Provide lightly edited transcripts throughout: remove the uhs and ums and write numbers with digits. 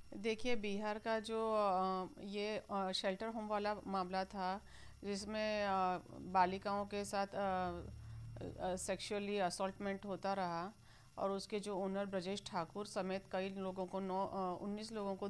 देखिए, बिहार का जो ये शेल्टर होम वाला मामला था, जिसमें बालिकाओं के साथ सेक्सुअली असॉल्टमेंट होता रहा, और उसके जो ओनर ब्रजेश ठाकुर समेत कई लोगों को 19 लोगों को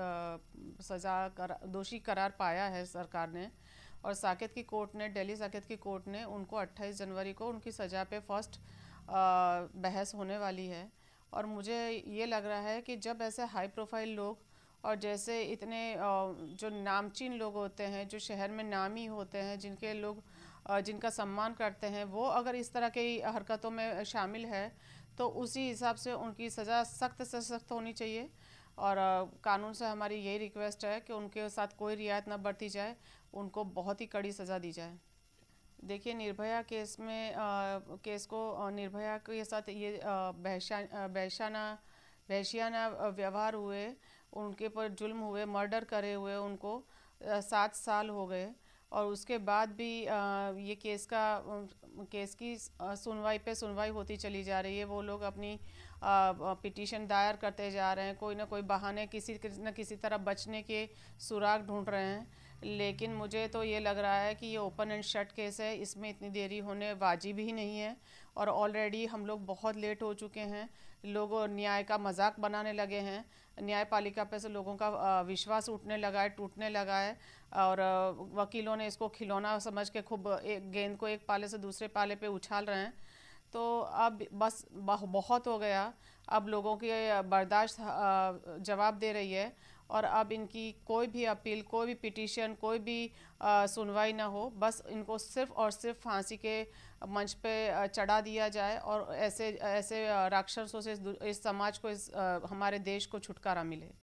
दोषी करार पाया है सरकार ने। और साकेत की कोर्ट ने, दिल्ली साकेत की कोर्ट ने उनको 28 जनवरी को उनकी सज़ा पे फर्स्ट बहस होने वाली है। और मुझे ये लग रहा है कि जब ऐसे हाई प्रोफाइल लोग और जैसे इतने जो नामचीन लोग होते हैं, जो शहर में नामी होते हैं, जिनका सम्मान करते हैं, वो अगर इस तरह की हरकतों में शामिल है, तो उसी हिसाब से उनकी सज़ा सख्त से सख्त होनी चाहिए। और कानून से हमारी यही रिक्वेस्ट है कि उनके साथ कोई रियायत ना बरती जाए, उनको बहुत ही कड़ी सज़ा दी जाए। देखिए, निर्भया केस में केस को निर्भया के साथ ये वहशियाना व्यवहार हुए, उनके पर जुल्म हुए, मर्डर करे हुए उनको 7 साल हो गए। और उसके बाद भी ये केस की सुनवाई होती चली जा रही है। वो लोग अपनी पिटीशन दायर करते जा रहे हैं, कोई ना कोई बहाने किसी न किसी तरह बचने के सुराग ढूंढ रहे हैं। लेकिन मुझे तो ये लग रहा है कि ये ओपन एंड शट केस है, इसमें इतनी देरी होने वाजिब ही नहीं है। और ऑलरेडी हम लोग बहुत लेट हो चुके हैं, लोग न्याय का मजाक बनाने लगे हैं, न्यायपालिका पे से लोगों का विश्वास उठने लगा है, टूटने लगा है। और वकीलों ने इसको खिलौना समझ के खूब एक गेंद को एक पाले से दूसरे पाले पे उछाल रहे हैं। तो अब बस बहुत हो गया। अब लोगों की बर्दाश्त जवाब दे रही है। और अब इनकी कोई भी अपील, कोई भी पिटीशन, कोई भी सुनवाई ना हो। बस इनको सिर्फ और सिर्फ फांसी के मंच पे चढ़ा दिया जाए, और ऐसे ऐसे राक्षसों से इस समाज को, हमारे देश को छुटकारा मिले।